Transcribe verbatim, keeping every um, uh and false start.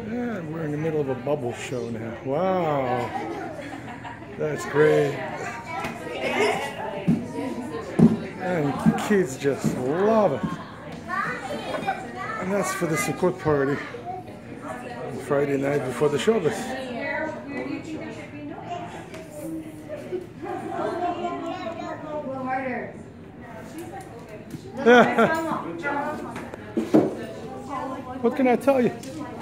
And we're in the middle of a bubble show now. Wow. That's great. And kids just love it. And that's for the Sukkot party on Friday night before the Shabbos. What can I tell you?